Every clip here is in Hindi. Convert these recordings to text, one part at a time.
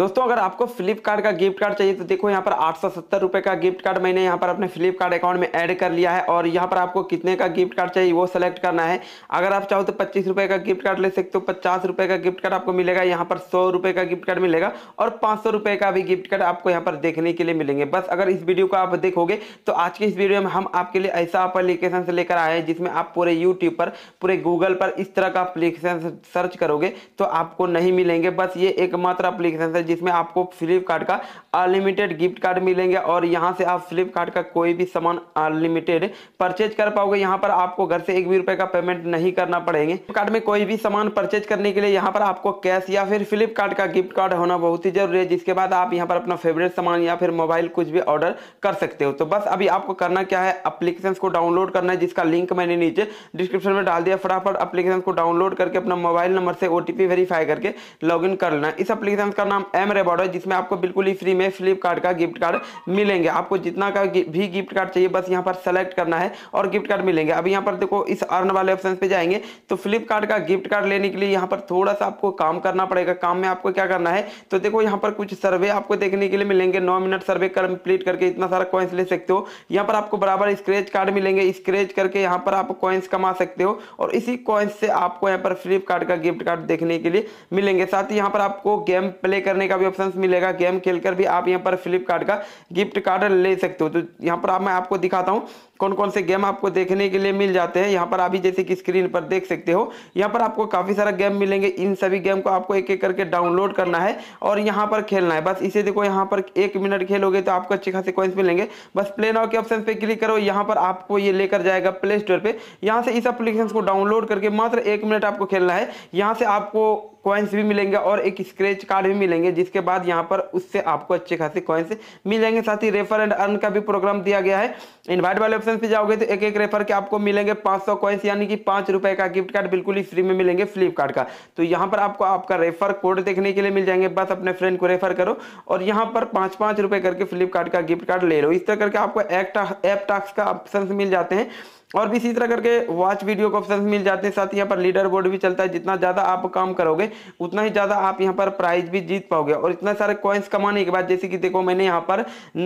दोस्तों अगर आपको फ्लिपकार्ट का गिफ्ट कार्ड चाहिए तो देखो यहाँ पर 870 रुपए का गिफ्ट कार्ड मैंने यहाँ पर अपने फ्लिपकार्ट अकाउंट में ऐड कर लिया है। और यहाँ पर आपको कितने का गिफ्ट कार्ड चाहिए वो सेलेक्ट करना है। अगर आप चाहो तो 25 रुपए का गिफ्ट कार्ड ले सकते हो, 50 रुपए का गिफ्ट कार्ड आपको मिलेगा, यहाँ पर 100 रुपए का गिफ्ट कार्ड मिलेगा और 500 रुपए का भी गिफ्ट कार्ड आपको यहाँ पर देखने के लिए मिलेंगे। बस अगर इस वीडियो को आप देखोगे तो आज की इस वीडियो में हम आपके लिए ऐसा एप्लीकेशन से लेकर आए हैं जिसमें आप पूरे यूट्यूब पर, पूरे गूगल पर इस तरह का एप्लीकेशन सर्च करोगे तो आपको नहीं मिलेंगे। बस ये एकमात्र एप्लीकेशन है जिसमें आपको फ्लिपकार्ट का अनलिमिटेड गिफ्ट कार्ड मिलेंगे और यहां से आप फ्लिपकार्ट का कोई भी सामान अनलिमिटेड परचेज कर पाओगे। यहां पर आपको घर से 1 भी रुपए का पेमेंट नहीं करना पड़ेगा। फ्लिपकार्ट में कोई भी सामान परचेज करने के लिए यहां पर आपको कैश या फिर फ्लिपकार्ट का गिफ्ट कार्ड होना बहुत ही जरूरी है, जिसके बाद आप यहां पर अपना फेवरेट सामान या फिर मोबाइल कुछ भी ऑर्डर कर सकते हो। तो बस अभी आपको करना क्या है, एप्लीकेशन को डाउनलोड करना है जिसका लिंक मैंने नीचे डिस्क्रिप्शन में डाल दिया। फटाफट एप्लीकेशन को डाउनलोड करके अपना मोबाइल नंबर से ओटीपी वेरीफाई करके लॉगिन कर लेना। इस एप्लीकेशन का नाम एम रिवॉर्ड है जिसमें आपको बिल्कुल ही फ्री में फ्लिपकार्ट का गिफ्ट कार्ड मिलेंगे। आपको जितना का भी गिफ्ट कार्ड चाहिए बस यहाँ पर सेलेक्ट करना है और गिफ्ट कार्ड मिलेंगे। अब यहाँ पर देखो इस अर्न वाले ऑप्शन पे जाएंगे तो फ्लिपकार्ट का गिफ्ट कार्ड लेने के लिए यहाँ पर थोड़ा सा आपको काम करना पड़ेगा। काम में आपको क्या करना है तो देखो यहाँ पर कुछ सर्वे आपको देखने के लिए मिलेंगे। 9 मिनट सर्वे कंप्लीट करके इतना सारा कॉइन्स ले सकते हो। यहाँ पर आपको बराबर स्क्रैच कार्ड मिलेंगे, स्क्रैच करके यहाँ पर आप कॉइन्स कमा सकते हो और इसी कॉइन्स से आपको यहाँ पर फ्लिपकार्ट का गिफ्ट कार्ड देखने के लिए मिलेंगे। साथ ही यहाँ पर आपको गेम प्ले करने का भी ऑप्शन मिलेगा। गेम खेलकर भी आप यहाँ पर फ्लिपकार्ट का गिफ्ट कार्ड ले सकते हो। तो यहाँ पर मैं आपको दिखाता हूँ कौन कौन से गेम आपको देखने के लिए मिल जाते हैं। यहाँ पर अभी जैसे कि स्क्रीन पर देख सकते हो यहाँ पर आपको काफी सारा गेम मिलेंगे। इन सभी गेम को आपको एक एक करके डाउनलोड करना है और यहाँ पर खेलना है। बस इसे देखो यहाँ पर 1 मिनट खेलोगे तो आपको अच्छे खासे कॉइन्स मिलेंगे। बस प्ले नाउ के ऑप्शन पे क्लिक करो, यहाँ पर आपको ये लेकर जाएगा प्ले स्टोर पे। यहाँ से इस एप्लीकेशन को डाउनलोड करके मात्र 1 मिनट आपको खेलना है। यहाँ से आपको कॉइन्स भी मिलेंगे और एक स्क्रैच कार्ड भी मिलेंगे, जिसके बाद यहाँ पर उससे आपको अच्छे खासे कॉइन्स मिल जाएंगे। साथ ही रेफर एंड अर्न का भी प्रोग्राम दिया गया है। इनवाइट वाले ऑप्शन पे जाओगे तो एक एक रेफर के आपको मिलेंगे 500 कॉइन्स, यानी कि 5 रुपए का गिफ्ट कार्ड बिल्कुल ही फ्री में मिलेंगे फ्लिपकार्ट का। तो यहाँ पर आपको आपका रेफर कोड देखने के लिए मिल जाएंगे। बस अपने फ्रेंड को रेफर करो और यहाँ पर 5-5 रुपए करके फ्लिपकार्ट का गिफ्ट कार्ड ले लो। इस तरह करके आपको ऐप टास्क का ऑप्शन मिल जाते हैं और भी इसी तरह करके वॉच वीडियो के ऑप्शन मिल जाते हैं। साथ ही यहाँ पर लीडर बोर्ड भी चलता है। जितना ज्यादा आप काम करोगे उतना ही ज्यादा आप यहाँ पर प्राइज भी जीत पाओगे। और इतना सारे कॉइन्स कमाने के बाद जैसे कि देखो मैंने यहाँ पर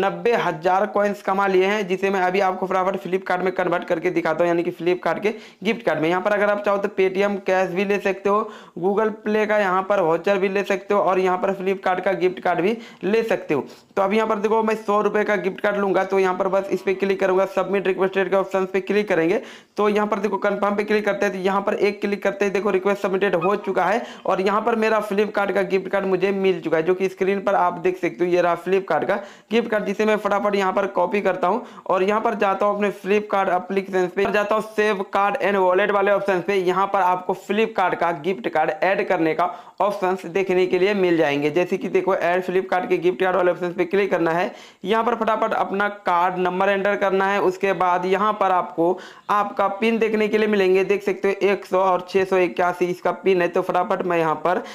90,000 कॉइन्स कमा लिए हैं, जिसे मैं अभी आपको फटाफट फ्लिपकार्ट में कन्वर्ट करके दिखाता हूँ, यानी कि फ्लिपकार्ट के गिफ्ट कार्ड में। यहाँ पर अगर आप चाहो तो पेटीएम कैश भी ले सकते हो, गूगल प्ले का यहाँ पर वाउचर भी ले सकते हो और यहाँ पर फ्लिपकार्ट का गिफ्ट कार्ड भी ले सकते हो। तो अब यहाँ पर देखो मैं 100 रुपए का गिफ्ट कार्ड लूंगा तो यहाँ पर बस इस पे क्लिक करूंगा, सबमिट रिक्वेस्टेड के ऑप्शन पे क्लिक करेंगे तो यहाँ पर देखो कंफर्म पे क्लिक करते हैं तो यहाँ पर एक क्लिक करते हैं देखो रिक्वेस्ट सबमिटेड हो चुका है और यहाँ पर मेरा फ्लिपकार्ट का गिफ्ट कार्ड मुझे मिल चुका है, जो कि स्क्रीन पर आप देख सकते हो। ये रहा फ्लिपकार्ट का गिफ्ट कार्ड, जिसे मैं फटाफट यहाँ पर कॉपी करता हूँ और यहाँ पर जाता हूँ अपने फ्लिपकार्ट एप्लीकेशन पे, जाता हूँ सेव कार्ड एंड वॉलेट वाले ऑप्शन पे। यहाँ पर आपको फ्लिपकार्ट का गिफ्ट कार्ड ऐड करने का ऑप्शन देखने के लिए मिल जाएंगे। जैसे कि देखो ऐड फ्लिपकार्ट के गिफ्ट कार्ड वाले ऑप्शन पे क्लिक करना है। यहाँ पर फटाफट अपना कार्ड नंबर एंटर करना है। उसके बाद यहाँ पर आपको आपका पिन देखने के लिए मिलेंगे, देख सकते हो 100 और 681 इसका पिन है। तो फटाफट मैं यहाँ पर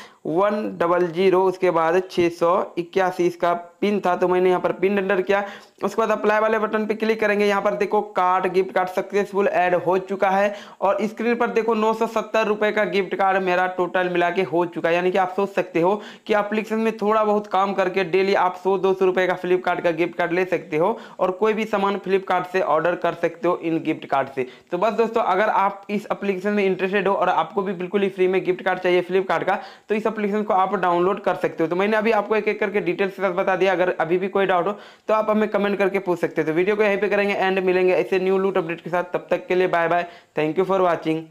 100 उसके बाद 681 इसका पिन था तो मैंने यहाँ पर पिन एंटर किया। उसके बाद अप्लाई वाले बटन पे क्लिक करेंगे। यहाँ पर देखो card gift card successful add हो चुका है और स्क्रीन पर देखो 970 रुपए का गिफ्ट कार्ड मेरा टोटल मिला के हो चुका है। यानी कि आप सोच सकते हो कि एप्लीकेशन में थोड़ा बहुत काम करके डेली आप 100-200 रुपए का फ्लिपकार्ट का गिफ्ट कार्ड ले सकते हो और कोई भी सामान फ्लिपकार्ट से ऑर्डर कर सकते हो इन गिफ्ट कार्ड से। तो बस दोस्तों अगर आप इस एप्लीकेशन में इंटरेस्टेड हो और आपको भी बिल्कुल ही फ्री में गिफ्ट कार्ड चाहिए फ्लिपकार्ट का तो इस एप्लीकेशन को आप डाउनलोड कर सकते हो। तो मैंने अभी आपको एक एक करके डिटेल्स के साथ बता दिया। अगर अभी भी कोई डाउट हो तो आप हमें कमेंट करके पूछ सकते हो। तो वीडियो को यहीं पे करेंगे एंड मिलेंगे ऐसे न्यू लूट अपडेट के साथ। तब तक के लिए bye bye, thank you for watching.